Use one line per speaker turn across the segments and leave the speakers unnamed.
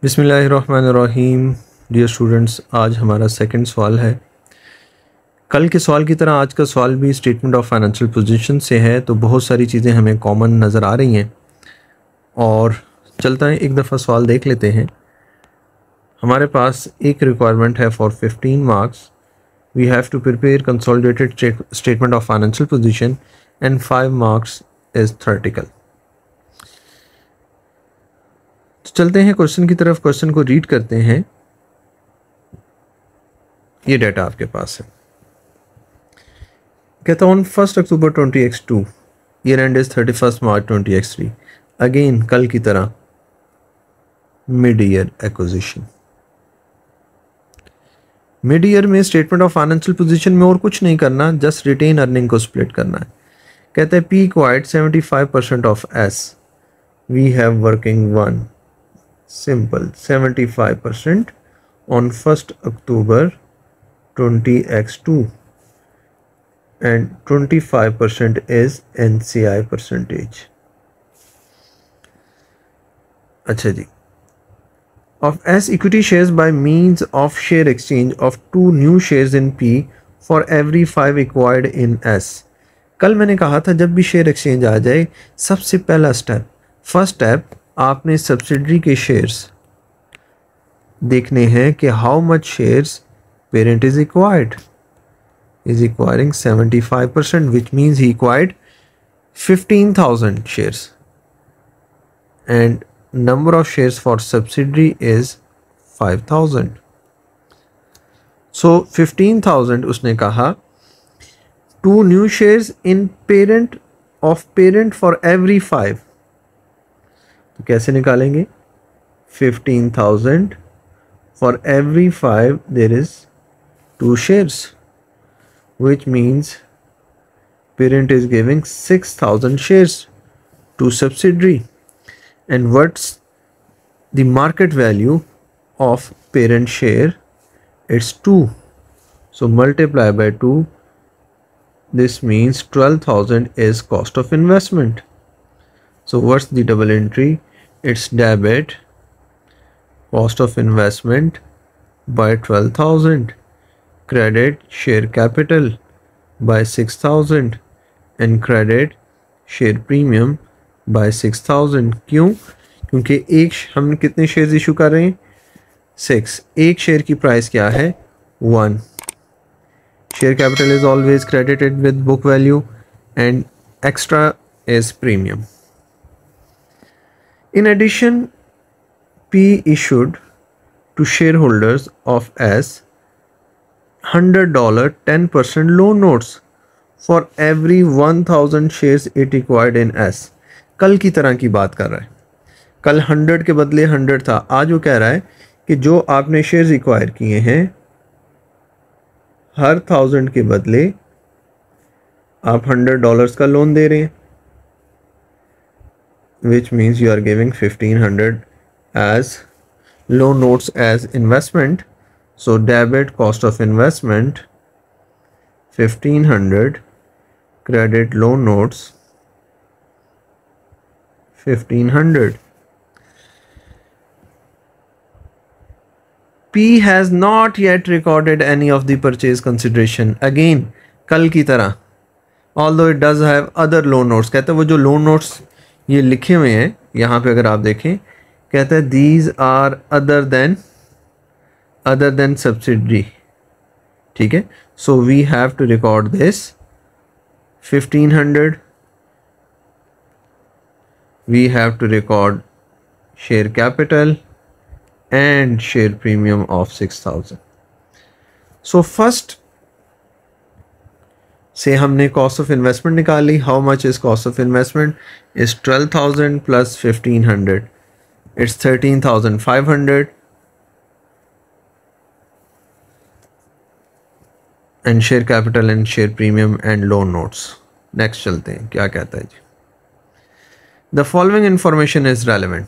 बिस्मिल्लाहिर्रहमानिर्रहीम। Dear students, आज हमारा सेकंड सवाल है। कल के सवाल की तरह आज का सवाल भी स्टेटमेंट ऑफ फाइनेंशियल पोजीशन से है, तो बहुत सारी चीज़ें हमें कॉमन नज़र आ रही हैं। और चलता है एक दफ़ा सवाल देख लेते हैं। हमारे पास एक रिक्वायरमेंट है for 15 marks. We have to prepare consolidated statement of financial position and 5 marks is theoretical. तो चलते हैं क्वेश्चन की तरफ, क्वेश्चन को रीड करते हैं। ये डाटा आपके पास है। कहता हूँ 1 October 20x2, year end is 31 March 20x3। Again कल की तरह mid year acquisition. Mid year में स्टेटमेंट ऑफ फाइनेंशियल पोजीशन में और कुछ नहीं करना, जस्ट रिटेन अर्निंग को स्प्लिट करना है। कहते हैं P acquired 75% of S, we have working 1, simple 75% on 1st October 20x2 and 25% is NCI percentage। अच्छा जी, of S equity shares by means of share exchange of 2 new shares in P for every 5 acquired in S। कल मैंने कहा था जब भी share exchange आ जाए, सबसे पहला स्टेप, फर्स्ट स्टेप, आपने सब्सिडरी के शेयर्स देखने हैं कि how much shares parent is acquired, is acquiring 75%, which means he acquired 15,000 shares and number of shares for subsidiary is 5,000। So 15,000 उसने कहा 2 new shares in parent of parent for every 5। तो कैसे निकालेंगे? 15,000 for every 5 there is 2 shares, which means parent is giving 6,000 shares to subsidiary. And what's the market value of parent share? It's 2, so multiply by 2. This means 12,000 is cost of investment. So what's the double entry? It's debit cost of investment by 12,000, credit share capital by 6,000 and credit share premium by 6,000। क्यों? क्योंकि हम कितने shares issue कर रहे हैं? 6। एक share की price क्या है? 1। Share capital is always credited with book value and extra is premium. In addition, P issued to shareholders of S $100 10% loan notes for every 1,000 shares it acquired in S। कल की तरह की बात कर रहा है। कल 100 के बदले 100 था, आज वो कह रहा है कि जो आपने शेयर्स एक्वायर किए हैं, हर 1000 के बदले आप $100 का लोन दे रहे हैं, which means you are giving 1,500 as loan notes as investment. So debit cost of investment 1,500, credit loan notes 1,500. P has not yet recorded any of the purchase consideration. Again कल की तरह, although it does have other loan notes। कहते हैं वो जो loan notes ये लिखे हुए हैं यहाँ पे, अगर आप देखें, कहता है these are other than subsidiary. ठीक है, so we have to record this 1,500, we have to record share capital and share premium of 6,000। So first से हमने कॉस्ट ऑफ इन्वेस्टमेंट निकाली। How much is cost of investment? Is 12,000 plus 1,500, it's 13,500 and share capital and share premium and loan notes. Next चलते हैं, क्या कहता है जी। The following information is relevant.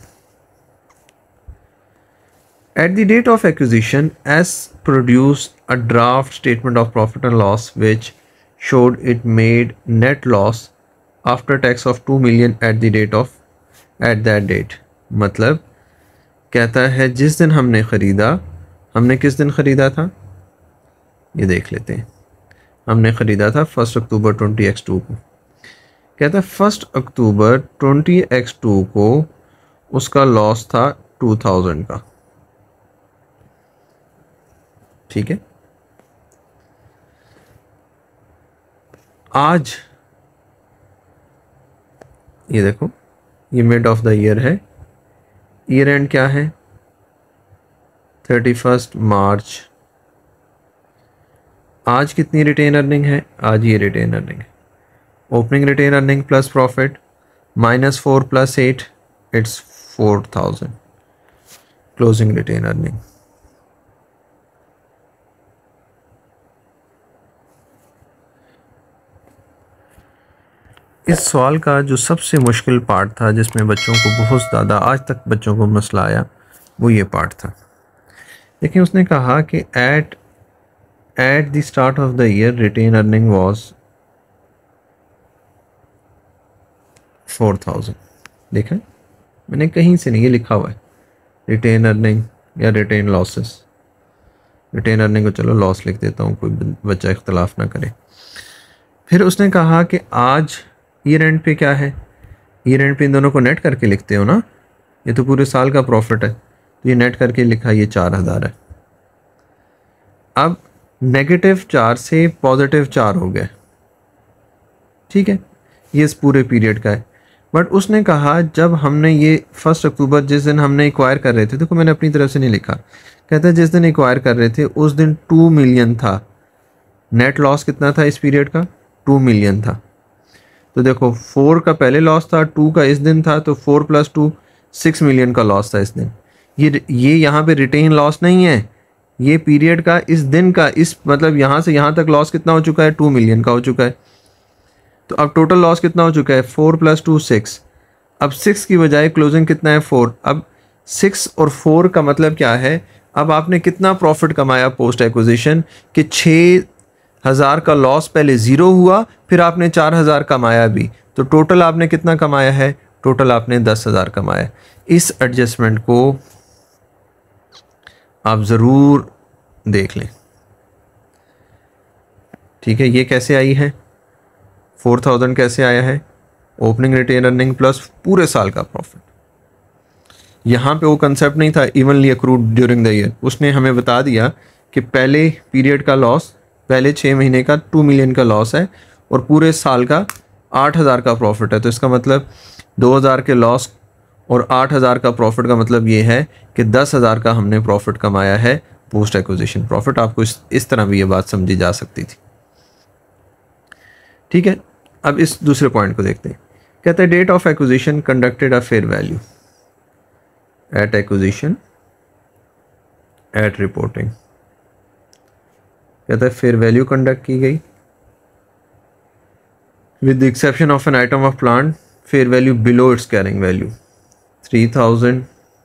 At the date of acquisition, S produced a draft statement of profit and loss which showed it made net loss after tax of 2 million at that date। मतलब कहता है जिस दिन हमने ख़रीदा, हमने किस दिन ख़रीदा था, ये देख लेते हैं। हमने ख़रीदा था 1 अक्टूबर 20x2 को। कहता है 1 अक्टूबर 20x2 को उसका लॉस था 2000 का। ठीक है, आज ये देखो, ये मिड ऑफ द ईयर है, ईयर एंड क्या है 31 मार्च। आज कितनी रिटेन अर्निंग है, आज ये रिटेन अर्निंग है, opening retain earning plus profit -4 + 8 it's 4000, closing retain earning. इस सवाल का जो सबसे मुश्किल पार्ट था, जिसमें बच्चों को बहुत ज़्यादा आज तक बच्चों को मसला आया, वो ये पार्ट था। लेकिन उसने कहा कि at the start of the year retain earning was 4000। देखा, मैंने कहीं से नहीं, ये लिखा हुआ है रिटेन अर्निंग या रिटेन लॉसेस। रिटेन अर्निंग को चलो लॉस लिख देता हूँ, कोई बच्चा इख्तलाफ ना करे। फिर उसने कहा कि आज ईयर एंड पे क्या है, ईयर एंड पे इन दोनों को नेट करके लिखते हो ना, ये तो पूरे साल का प्रॉफिट है, तो ये नेट करके लिखा, ये 4000 है। अब -4 से +4 हो गया, ठीक है, ये इस पूरे पीरियड का है। बट उसने कहा जब हमने ये 1 अक्टूबर जिस दिन हमने एक्वायर कर रहे थे, देखो मैंने अपनी तरफ से नहीं लिखा, कहता है जिस दिन एक्वायर कर रहे थे उस दिन 2 मिलियन था, नेट लॉस कितना था इस पीरियड का, 2 मिलियन था। तो देखो 4 का पहले लॉस था, 2 का इस दिन था, तो 4 + 2 6 मिलियन का लॉस था इस दिन। ये यहाँ पे रिटेन लॉस नहीं है, ये पीरियड का इस दिन का, इस मतलब यहाँ से यहाँ तक लॉस कितना हो चुका है, 2 मिलियन का हो चुका है। तो अब टोटल लॉस कितना हो चुका है, 4 + 2 6। अब 6 की बजाय क्लोजिंग कितना है, 4। अब 6 और 4 का मतलब क्या है, अब आपने कितना प्रॉफिट कमाया पोस्ट एक्विजिशन कि 6000 का लॉस पहले 0 हुआ, फिर आपने 4000 कमाया भी, तो टोटल आपने कितना कमाया है, टोटल आपने 10,000 कमाया। इस एडजस्टमेंट को आप ज़रूर देख लें, ठीक है। ये कैसे आई है, 4000 कैसे आया है, ओपनिंग रिटेन अर्निंग प्लस पूरे साल का प्रॉफिट। यहाँ पे वो कंसेप्ट नहीं था evenly accrued during the year, उसने हमें बता दिया कि पहले पीरियड का लॉस, पहले 6 महीने का 2 मिलियन का लॉस है और पूरे साल का 8000 का प्रॉफिट है। तो इसका मतलब 2000 के लॉस और 8000 का प्रॉफिट का मतलब ये है कि 10,000 का हमने प्रॉफिट कमाया है पोस्ट एक्विजिशन प्रॉफिट। आपको इस तरह भी ये बात समझी जा सकती थी, ठीक है। अब इस दूसरे पॉइंट को देखते हैं। कहते हैं date of acquisition conducted a fair value at acquisition at reporting. कहता है फेयर वैल्यू कंडक्ट की गई with the exception of an item of plant fair value below its carrying value 3000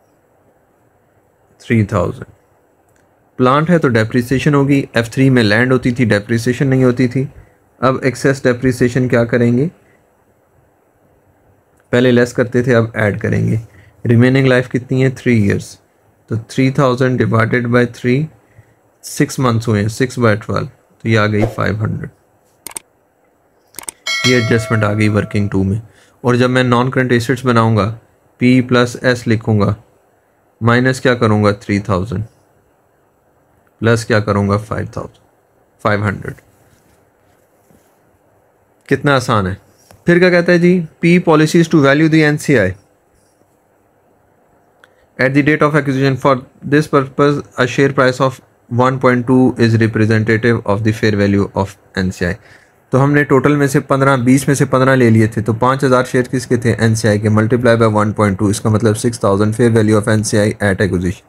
plant है तो डेप्रिसिएशन होगी। F3 में land होती थी, डेप्रिसिएशन नहीं होती थी। अब एक्सेस डेप्रिसिएशन क्या करेंगे, पहले लेस करते थे, अब ऐड करेंगे। रिमेनिंग लाइफ कितनी है, 3 इयर्स, तो 3000 डिवाइडेड बाय 3, 6 मंथ्स हुए हैं, 6/12, तो ये आ गई 500। ये एडजस्टमेंट आ गई वर्किंग 2 में। और जब मैं नॉन करंट एसेट्स बनाऊंगा P + S लिखूंगा, माइनस क्या करूंगा 3000, प्लस क्या करूंगा 500। कितना आसान है। फिर क्या कहता है जी, P policies to value the NCI at the date of acquisition for this purpose a share price of 1.2 is representative of the fair value of NCI। तो हमने टोटल में से 20 में से 15 ले लिए थे, तो 5000 शेयर किसके थे, NCI के, मल्टीप्लाई बाय 1.2, इसका मतलब 6000 fair value of NCI at acquisition.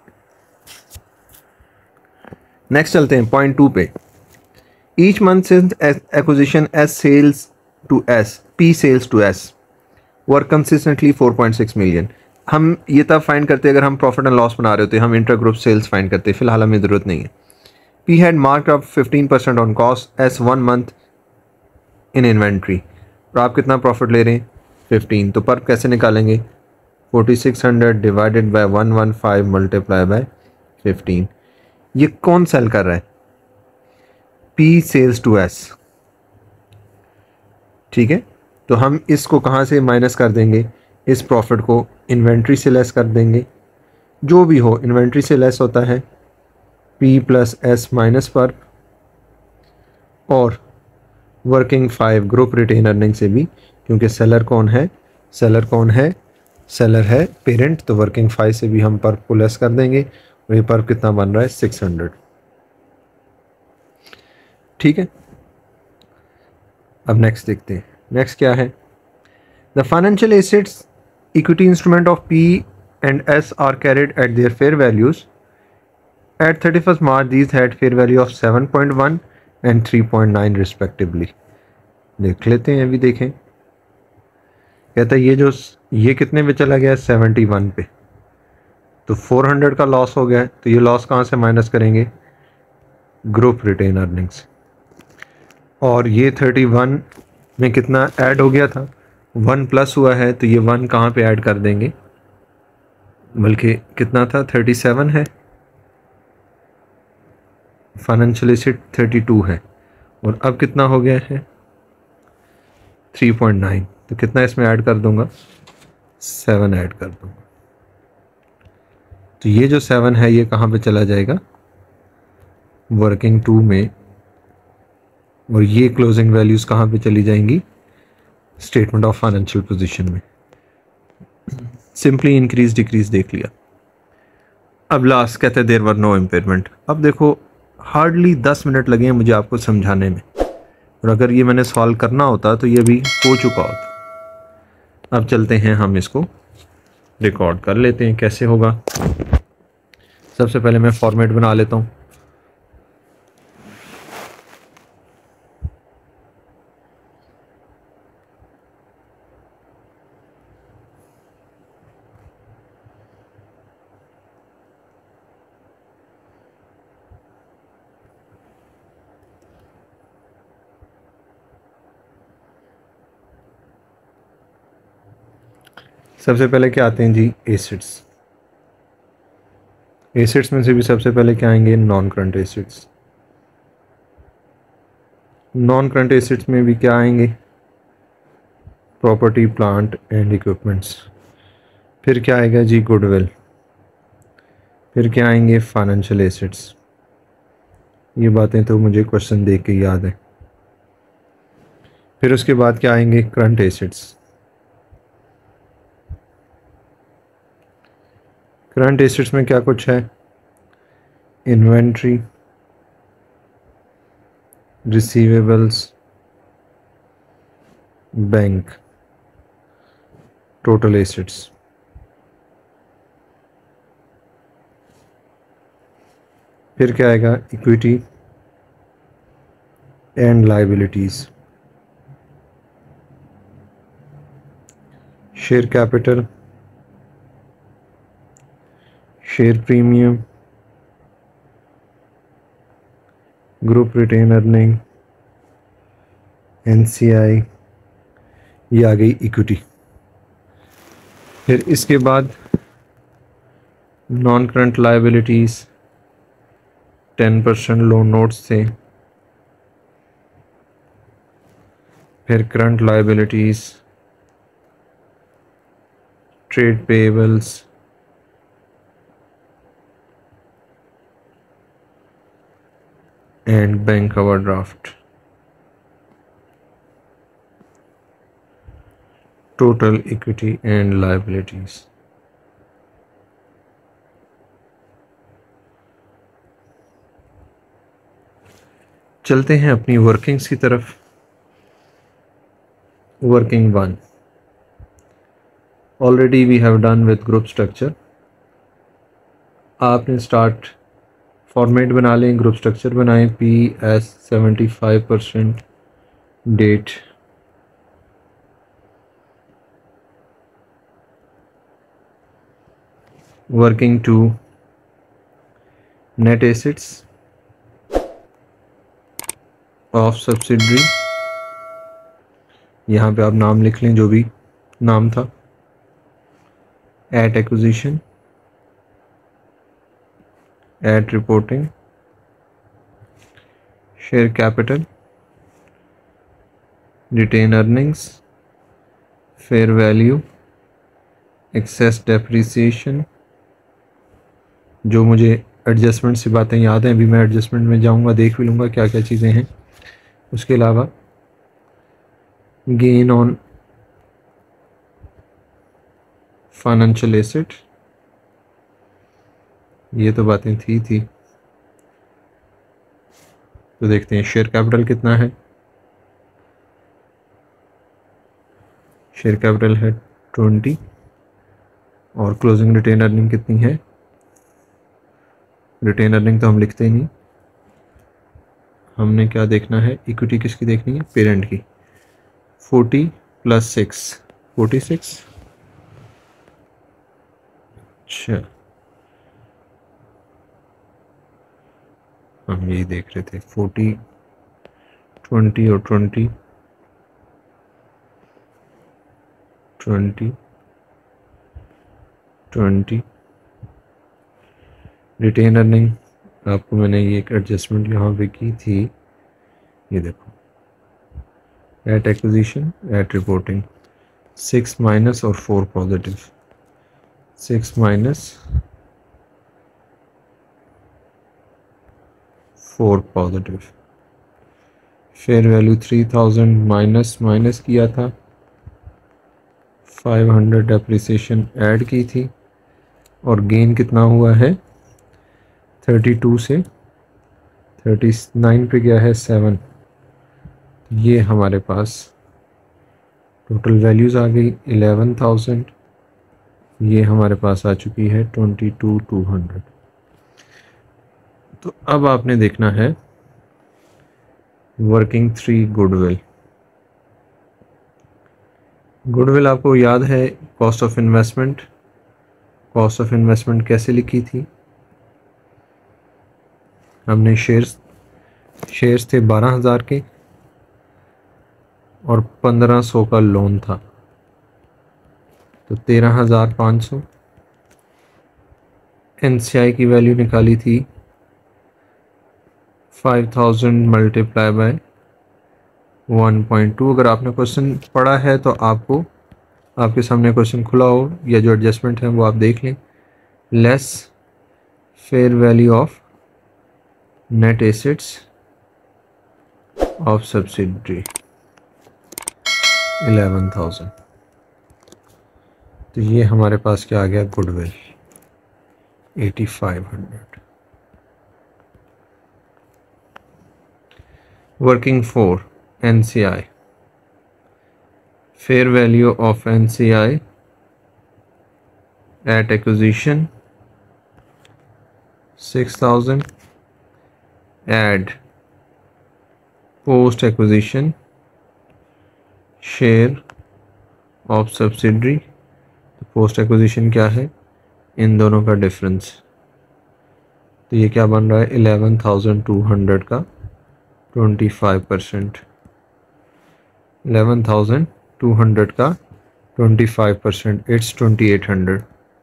Next चलते हैं पॉइंट 2 पे। Each month since acquisition S sales to S, P sales to S were consistently 4.6 million. हम ये तब फाइंड करते अगर हम प्रॉफिट एंड लॉस बना रहे होते, हम इंटर ग्रुप सेल्स फाइंड करते, फिलहाल हमें ज़रूरत नहीं है। P had marked up 15% on cost S 1 month in inventory. और आप कितना प्रॉफिट ले रहे हैं, 15, तो पर कैसे निकालेंगे, 4600 डिवाइडेड बाय 115 मल्टीप्लाई बाय 15। ये कौन सेल कर रहा है? P sales to S। ठीक है, तो हम इसको कहाँ से माइनस कर देंगे? इस प्रॉफिट को इन्वेंट्री से लेस कर देंगे। जो भी हो इन्वेंट्री से लेस होता है P प्लस S माइनस पर, और वर्किंग 5 ग्रुप रिटेन अर्निंग से भी, क्योंकि सेलर कौन है? सेलर कौन है? सेलर है पेरेंट, तो वर्किंग 5 से भी हम पर को लेस कर देंगे। और ये पर कितना बन रहा है? 600। ठीक है, अब नेक्स्ट देखते हैं। नेक्स्ट क्या है? The financial assets equity instrument of P and S are carried at their fair values. At 31st March, these had fair value of 7.1 and 3.9 respectively. देख लेते हैं, अभी देखें। कहता है ये कितने पे चला गया? 71 पे। तो 400 का लॉस हो गया। तो ये लॉस कहाँ से माइनस करेंगे? Group retain earnings. और ये 31 में कितना ऐड हो गया था? 1 प्लस हुआ है, तो ये 1 कहाँ पे ऐड कर देंगे? बल्कि कितना था? 37 है। फाइनेंशियल एसेट 32 है, और अब कितना हो गया है? 3.9। तो कितना इसमें ऐड कर दूंगा? 7 ऐड कर दूंगा। तो ये जो 7 है ये कहाँ पे चला जाएगा? वर्किंग 2 में। और ये क्लोजिंग वैल्यूज कहाँ पे चली जाएंगी? स्टेटमेंट ऑफ फाइनेंशियल पोजीशन में। सिंपली इंक्रीज डिक्रीज देख लिया। अब लास्ट कहते हैं देयर वर नो इम्पेयरमेंट। अब देखो हार्डली 10 मिनट लगे हैं मुझे आपको समझाने में, और अगर ये मैंने सॉल्व करना होता तो ये भी हो चुका होता। अब चलते हैं, हम इसको रिकॉर्ड कर लेते हैं। कैसे होगा? सबसे पहले मैं फॉर्मेट बना लेता हूँ। सबसे पहले क्या आते हैं जी? एसेट्स। एसेट्स में से भी सबसे पहले क्या आएंगे? Non current assets. Non current assets में भी क्या आएंगे? Property plant and equipments. फिर क्या आएगा जी? गुडविल। फिर क्या आएंगे? Financial assets. ये बातें तो मुझे क्वेश्चन देख के याद है। फिर उसके बाद क्या आएंगे? Current assets. करंट एसेट्स में क्या कुछ है? Inventory, receivables, bank, total assets. फिर क्या आएगा? Equity and liabilities, share capital, share premium, group retain earning, NCI, ये आ गई इक्विटी। फिर इसके बाद non current liabilities 10% loan notes थे। फिर current liabilities, trade payables, and bank overdraft. Total equity and liabilities. चलते हैं अपनी वर्किंग्स की तरफ। Working 1 already we have done with group structure. आपने स्टार्ट फॉर्मेट बना लें, ग्रुप स्ट्रक्चर बनाएं। PS 75% date, working 2 net assets of subsidiary. यहाँ पे आप नाम लिख लें जो भी नाम था। At acquisition, at reporting, share capital, retain earnings, fair value, excess depreciation. जो मुझे एडजस्टमेंट से बातें याद हैं, अभी मैं एडजस्टमेंट में जाऊंगा, देख भी लूँगा क्या क्या चीज़ें हैं। उसके अलावा गेन ऑन फाइनेंशियल एसेट, ये तो बातें थी। तो देखते हैं शेयर कैपिटल कितना है। शेयर कैपिटल है 20 और क्लोजिंग रिटेन अर्निंग कितनी है। रिटेन अर्निंग तो हम लिखते ही नहीं, हमने क्या देखना है, इक्विटी किसकी देखनी है, पेरेंट की। 40 + 6 46। अच्छा, हम यही देख रहे थे 40 20 और 20 20 20। रिटेन अर्निंग आपको मैंने ये एक एडजस्टमेंट यहाँ पे की थी, ये देखो, at acquisition, at reporting, 6 minus और 4 positive, 6 minus 4 positive. Fair value 3000 minus किया था, 500 डेप्रिसिएशन ऐड की थी, और गेन कितना हुआ है, 32 से 39 पे गया है 7। ये हमारे पास टोटल वैल्यूज़ आ गई 11,000। ये हमारे पास आ चुकी है 22,200। तो अब आपने देखना है वर्किंग 3 गुडविल। गुडविल आपको याद है cost of investment. Cost of investment कैसे लिखी थी, हमने शेयर्स थे 12,000 के और 1500 का लोन था, तो 13,500। एनसीआई की वैल्यू निकाली थी 5,000 मल्टीप्लाई बाय 1.2। अगर आपने क्वेश्चन पढ़ा है तो आपको, आपके सामने क्वेश्चन खुला हो या जो एडजस्टमेंट है वो आप देख लें। Less fair value of net assets of subsidiary 11,000। तो ये हमारे पास क्या आ गया, goodwill 8,500। Working 4 NCI, fair value of NCI at acquisition 6,000, add post acquisition share of subsidiary। तो पोस्ट एक्विजिशन क्या है, इन दोनों का डिफरेंस। तो ये क्या बन रहा है, 11,200 का 25%। 11,200 का 25%, it's 2,800।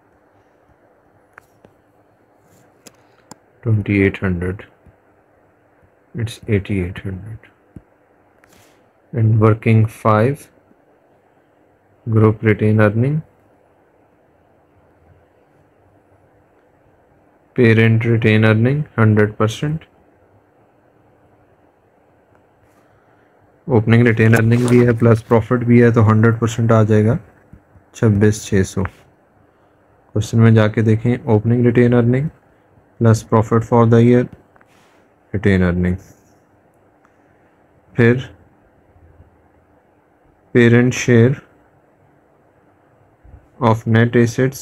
2,800, it's 8,800। And working 5 group retain earning, parent retain earning 100%, opening retain earning भी है प्लस प्रॉफिट भी है, तो 100% आ जाएगा 26,600। क्वेश्चन में जाके देखें, opening retain earning plus profit for the year, retain earning, फिर parent share of net assets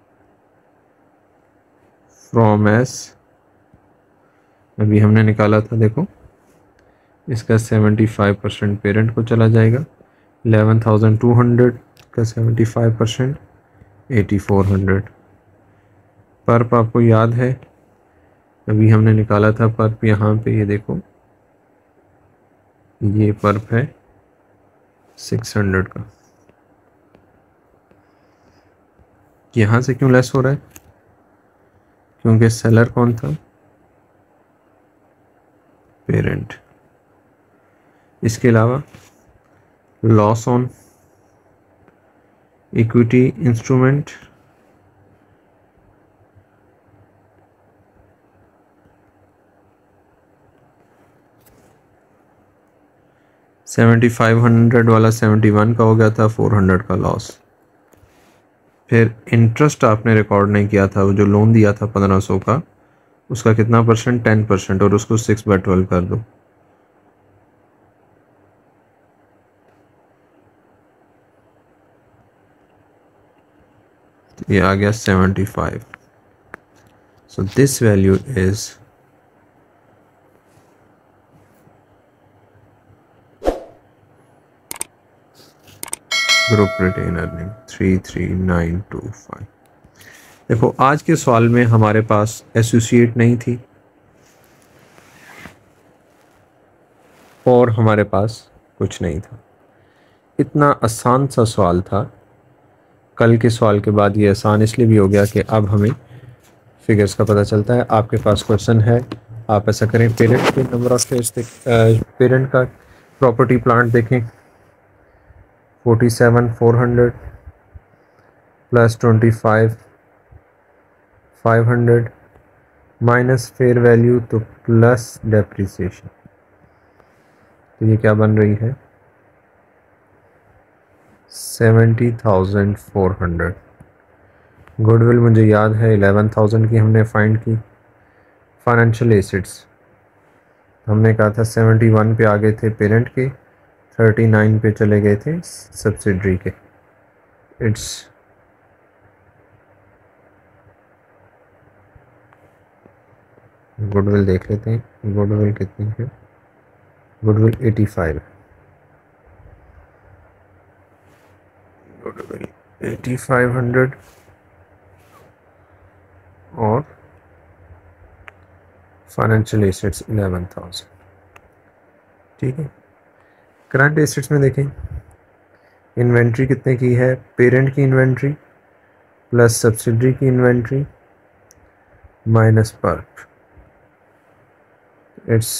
from S, अभी हमने निकाला था, देखो इसका 75% पेरेंट को चला जाएगा। 11,200 का 75% 8,400। पर्प आपको याद है, अभी हमने निकाला था पर्प, यहाँ पे ये देखो, ये पर्प है 600 का। यहाँ से क्यों लेस हो रहा है? क्योंकि सेलर कौन था? पेरेंट। इसके अलावा लॉस ऑन इक्विटी इंस्ट्रूमेंट, $7,500 वाला 71 का हो गया था, 400 का लॉस। फिर इंटरेस्ट आपने रिकॉर्ड नहीं किया था, वो जो लोन दिया था 1500 का, उसका कितना परसेंट? 10%, और उसको 6/12 कर दो। ये आ गया 75। So this value is group retain earning 33925। देखो आज के सवाल में हमारे पास एसोसिएट नहीं थी और हमारे पास कुछ नहीं था। इतना आसान सा सवाल था। कल के सवाल के बाद ये आसान इसलिए भी हो गया कि अब हमें फिगर्स का पता चलता है। आपके पास क्वेश्चन है, आप ऐसा करें, पेरेंट के नंबर ऑफ शेयर्स पेरेंट का प्रॉपर्टी प्लांट देखें, 47,400 प्लस 25,500 माइनस फेयर वैल्यू तो प्लस डेप्रिसिएशन, तो ये क्या बन रही है? 70,400। गुडविल मुझे याद है 11,000 की हमने फाइंड की। फाइनेंशियल एसेट्स हमने कहा था 71 पे आ गए थे पेरेंट के, 39 पे चले गए थे सब्सिडरी के। इट्स गुडविल देख लेते हैं, गुडविल कितनी है? गुडविल 85 है। गुडविल 8500 और फाइनेंशियल एसेट्स 11,000। ठीक है। करंट एसेट्स में देखें, इन्वेंट्री कितने की है? पेरेंट की इन्वेंट्री प्लस सब्सिडरी की inventory minus perk, it's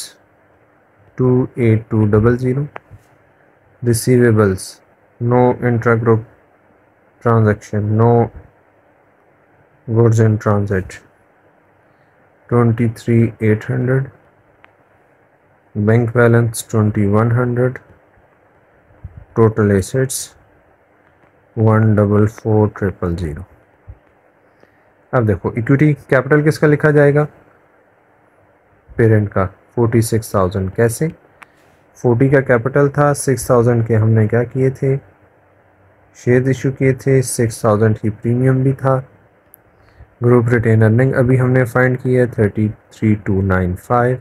28200। Receivables, no intra group transaction, no goods in transit, 23,800। Bank balance 2,100। Total assets 144,000। अब देखो इक्विटी कैपिटल किसका लिखा जाएगा? पेरेंट का 46,000। कैसे? 40 का कैपिटल था, 6,000 के हमने क्या किए थे? शेयर इशू किए थे, 6,000 की प्रीमियम भी था। ग्रुप रिटेन अर्निंग अभी हमने फाइंड की है 33,295।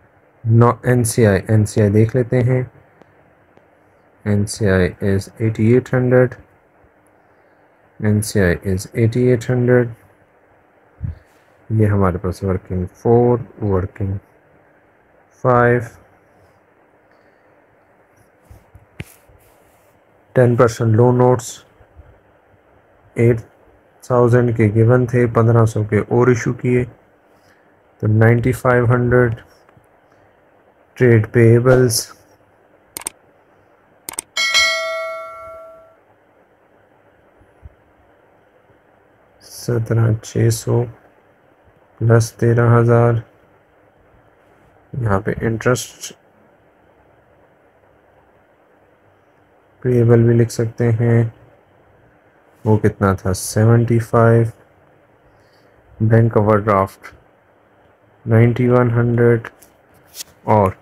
एनसीआई देख लेते हैं, NCI is 8,800, NCI is 8,800। ये हमारे पास वर्किंग 4, वर्किंग 5, 10% लोन नोट्स, 8,000 के गिवन थे, 1,500 के और इशू किए, तो 9,500। Trade payables 17,600 plus 13,000। यहाँ पे इंटरेस्ट पेएबल भी लिख सकते हैं, वो कितना था? 75। बैंक ओवरड्राफ्ट 9,100 और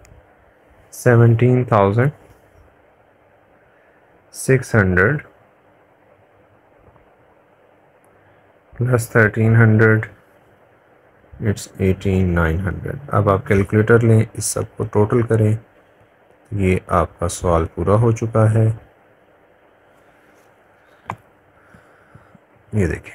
17,600 प्लस 1,300, इट्स 18,900। अब आप कैलकुलेटर लें, इस सब को टोटल करें, ये आपका सवाल पूरा हो चुका है। ये देखें,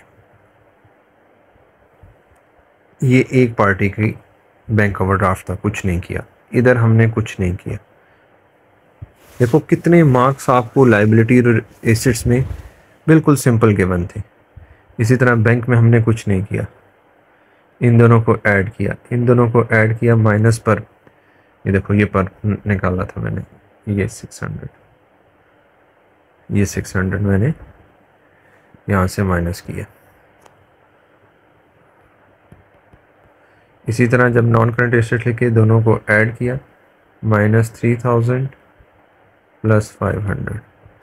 ये एक पार्टी की बैंक ओवरड्राफ्ट था, कुछ नहीं किया। इधर हमने कुछ नहीं किया। देखो कितने मार्क्स आपको लायबिलिटी और एसेट्स में बिल्कुल सिंपल गिवन थे। इसी तरह बैंक में हमने कुछ नहीं किया, इन दोनों को ऐड किया, इन दोनों को ऐड किया, माइनस पर, ये देखो ये पर निकाला था मैंने, ये 600, ये 600 मैंने यहाँ से माइनस किया। इसी तरह जब नॉन करंट एसेट लिखे दोनों को ऐड किया, -3000 + 500,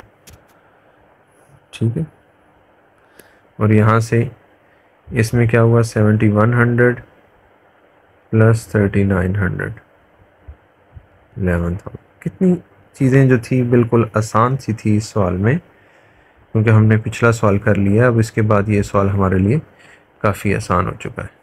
ठीक है। और यहाँ से इसमें क्या हुआ, 7100 + 3900, 11,000। कितनी चीज़ें जो थी बिल्कुल आसान सी थी इस सवाल में, क्योंकि हमने पिछला सवाल कर लिया। अब इसके बाद ये सवाल हमारे लिए काफ़ी आसान हो चुका है।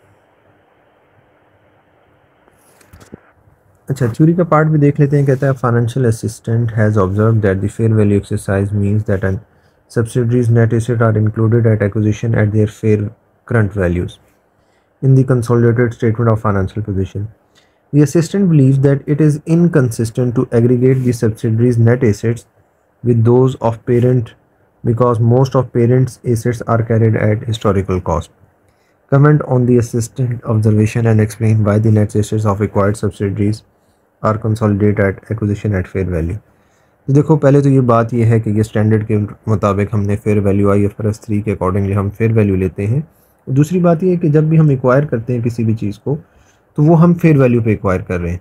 अच्छा, थ्योरी का पार्ट भी देख लेते हैं। कहता है financial assistant has observe that the fair value exercise means that an subsidiaries net asset are included at acquisition at their fair current values in the consolidated statement of financial position. The assistant believes that it is inconsistent to aggregate the subsidiaries net assets with those of parent because most of parent's assets are carried at historical cost. Comment on the assistant observation and explain why the net assets of acquired subsidiaries are consolidated at acquisition at fair value. तो देखो, पहले तो ये बात ये है कि ये स्टैंडर्ड के मुताबिक हमने फेयर वैल्यू IFRS 3 के अकॉर्डिंगली हम फेयर वैल्यू लेते हैं। दूसरी बात ये है कि जब भी हम एक्वायर करते हैं किसी भी चीज़ को, तो वो हम फेयर वैल्यू पे एक्वायर कर रहे हैं,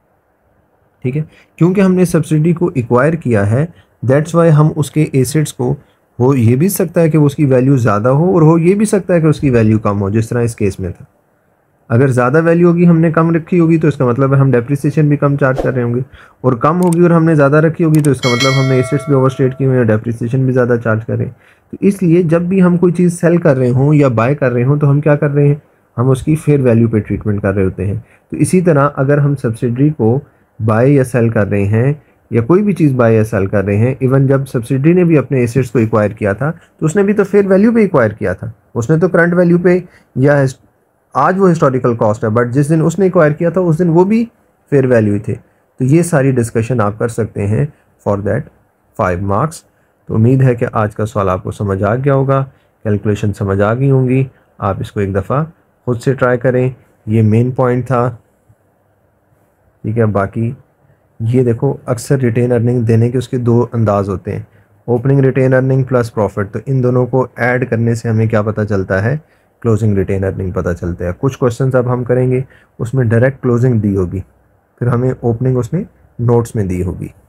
ठीक है। क्योंकि हमने सब्सिडी को एक्वायर किया है, दैट्स वाई हम उसके एसेट्स को, हो ये भी सकता है कि उसकी वैल्यू ज़्यादा हो और हो ये भी सकता है कि उसकी वैल्यू कम हो, जिस तरह इस केस में था। अगर ज़्यादा वैल्यू होगी, हमने कम रखी होगी, तो इसका मतलब है हम डेप्रिसिएशन भी कम चार्ज कर रहे होंगे, और कम होगी और हमने ज़्यादा रखी होगी तो इसका मतलब हमने एसेट्स भी ओवरस्टेट किए हुए हैं, डेप्रिसिएशन भी ज़्यादा चार्ज कर रहे हैं। तो इसलिए जब भी हम कोई चीज़ सेल कर रहे हों या बाय कर रहे हों, तो हम क्या कर रहे हैं, हम उसकी फेयर वैल्यू पे ट्रीटमेंट कर रहे होते हैं। तो इसी तरह अगर हम सब्सिडरी को बाय या सेल कर रहे हैं, या कोई भी चीज़ बाय या सेल कर रहे हैं, इवन जब सब्सिडरी ने भी अपने एसेट्स को एक्वायर किया था, तो उसने भी तो फेयर वैल्यू पे एक्वायर किया था, उसने तो करंट वैल्यू पे, या आज वो हिस्टोरिकल कॉस्ट है, बट जिस दिन उसने एक्वायर किया था उस दिन वो भी फेयर वैल्यू थे। तो ये सारी डिस्कशन आप कर सकते हैं फॉर दैट 5 मार्क्स। तो उम्मीद है कि आज का सवाल आपको समझ आ गया होगा, कैलकुलेशन समझ आ गई होंगी। आप इसको एक दफ़ा खुद से ट्राई करें, ये मेन पॉइंट था, ठीक है। बाकी ये देखो, अक्सर रिटेन अर्निंग देने के उसके 2 अंदाज होते हैं, opening retain earning plus profit. तो इन दोनों को ऐड करने से हमें क्या पता चलता है, क्लोजिंग रिटेन अर्निंग पता चलता है। कुछ क्वेश्चंस अब हम करेंगे उसमें डायरेक्ट क्लोजिंग दी होगी, फिर हमें ओपनिंग उसने नोट्स में दी होगी।